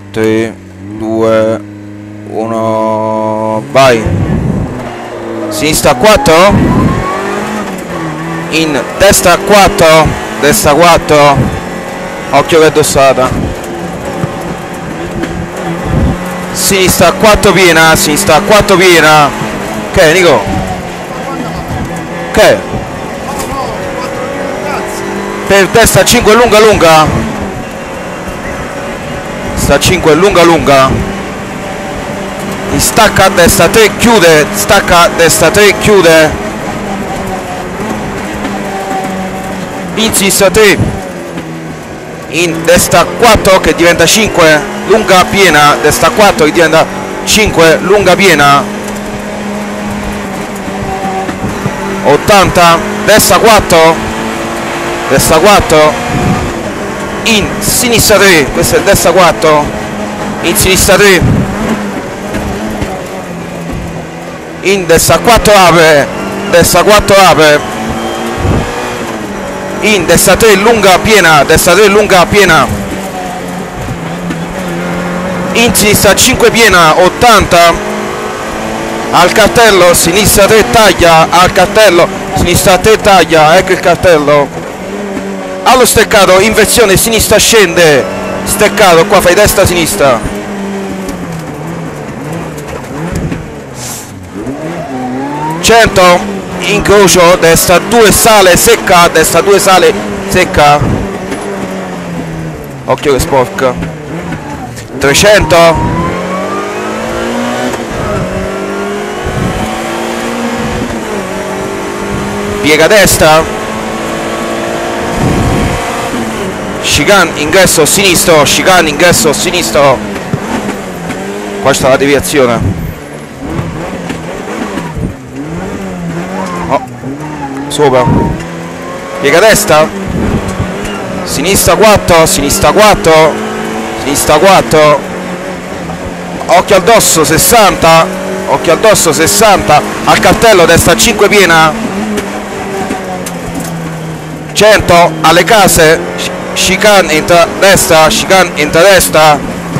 3, 2, 1, vai. Sinistra 4, in destra 4, destra 4, occhio che è addossata. Sinistra 4 piena, sinistra 4 piena. Che Nico? Che? Per destra 5 lunga lunga. Sta 5 lunga lunga. Stacca a destra 3 chiude, stacca a destra 3 chiude. In sinistra 3, in destra 4 che diventa 5 lunga piena, destra 4 che diventa 5 lunga piena. 80, destra 4, destra 4, in sinistra 3, questa è destra 4, in sinistra 3, in destra 4 apre, destra 4 apre, in destra 3 lunga piena, destra 3 lunga piena, in sinistra 5 piena, 80, al cartello, sinistra 3 taglia, al cartello, sinistra 3 taglia, ecco il cartello, allo steccato, inversione, sinistra scende, steccato, qua fai destra sinistra, incrocio, destra 2 sale, secca, destra 2 sale, secca, occhio che sporca, 300, piega destra, chicane ingresso sinistro, chicane ingresso sinistro, qua sta la deviazione, oh, sopra, piega destra, sinistra 4, sinistra 4, sinistra 4, occhio al dosso 60, occhio al dosso 60, al cartello destra 5 piena, 100 alle case, chicane entra destra, chicane entra destra,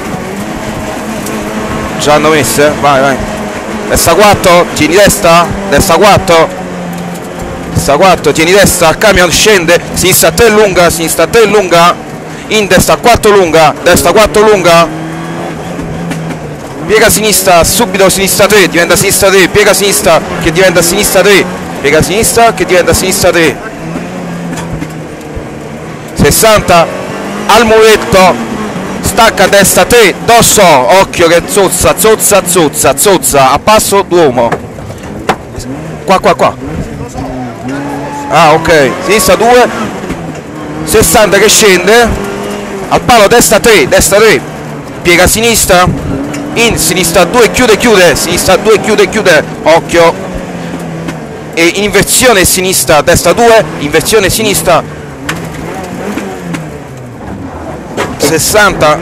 già hanno messe, vai vai, destra 4, tieni destra, destra 4, destra 4, tieni destra, camion scende, sinistra 3 lunga, sinistra 3 lunga, in destra 4 lunga, destra 4 lunga, piega sinistra, subito sinistra 3, diventa sinistra 3, piega sinistra che diventa sinistra 3, piega sinistra che diventa sinistra 3, 60 al muretto, stacca a destra 3, dosso, occhio che zozza, zozza, zozza, zozza, a passo d'uomo, qua, ah ok, sinistra 2, 60 che scende, al palo destra 3, piega sinistra, in sinistra 2 chiude, sinistra 2 chiude, occhio, e in inversione sinistra, destra 2, inversione sinistra, 60,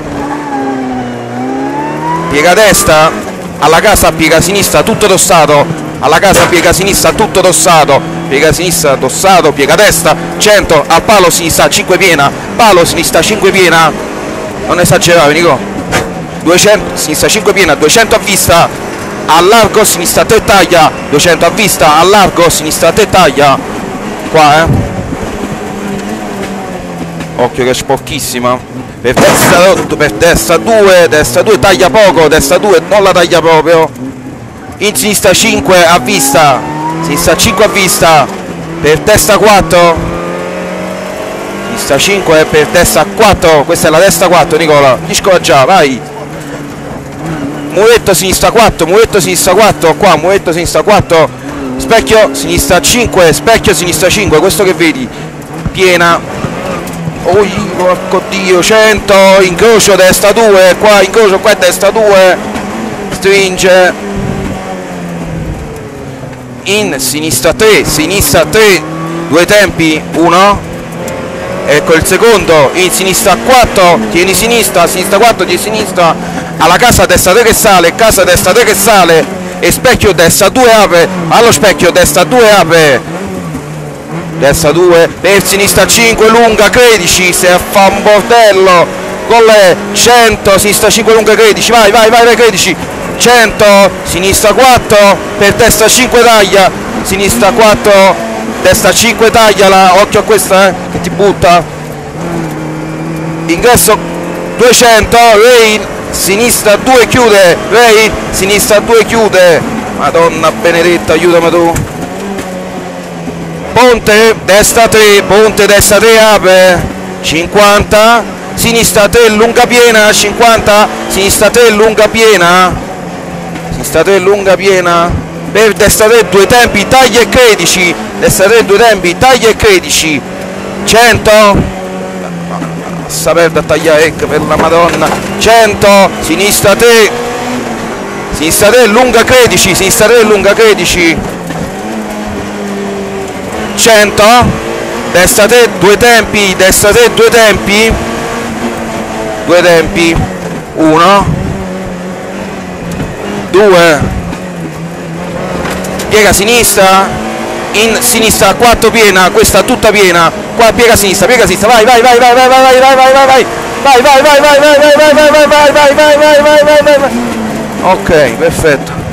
piega destra, alla casa piega sinistra tutto tossato, alla casa piega sinistra tutto tossato, piega sinistra tossato, piega destra, 100 al palo sinistra 5 piena, palo sinistra 5 piena, non esagerare Nico, 200 sinistra 5 piena, 200 a vista, al largo sinistra 3 taglia, 200 a vista, al largo sinistra 3 taglia, qua occhio che è sporchissima, per destra 2 taglia poco, destra 2 non la taglia proprio, in sinistra 5 a vista, sinistra 5 a vista, per destra 4, sinistra 5 per destra 4, questa è la destra 4 Nicola, discola già, vai, muretto sinistra 4, muretto sinistra 4, qua muretto sinistra 4, specchio sinistra 5, specchio sinistra 5, questo che vedi, piena, oh porco dio, 100, incrocio destra 2, qua incrocio, qua è destra 2, stringe, in sinistra 3, 2 tempi, 1, ecco il secondo, in sinistra 4, tieni sinistra 4, tieni sinistra, alla casa destra 3 che sale, casa destra 3 che sale, e specchio destra 2 apre, allo specchio destra 2 apre, destra 2, per sinistra 5 lunga, credici, se fa un bordello, gol 100, sinistra 5 lunga 13, vai 13, 100, sinistra 4, per destra 5 taglia, sinistra 4, destra 5 tagliala, occhio a questa che ti butta, ingresso 200, rail, sinistra 2 chiude, rail, sinistra 2 chiude, madonna benedetta, aiutami tu, ponte, destra 3, ponte, destra 3, apre, 50, sinistra 3, lunga piena, 50, sinistra 3, lunga piena, sinistra 3, lunga piena, per destra 3, 2 tempi, taglia e 13, destra 3, 2 tempi, taglia e 13, 100, perde a tagliare per la madonna, 100, sinistra 3, lunga 13, sinistra 3, lunga 13, 100, destra 3, 2 tempi, destra 3, 2 tempi, 1, 2, piega sinistra, in sinistra 4 piena, questa tutta piena, qua piega sinistra, vai, ok, perfetto.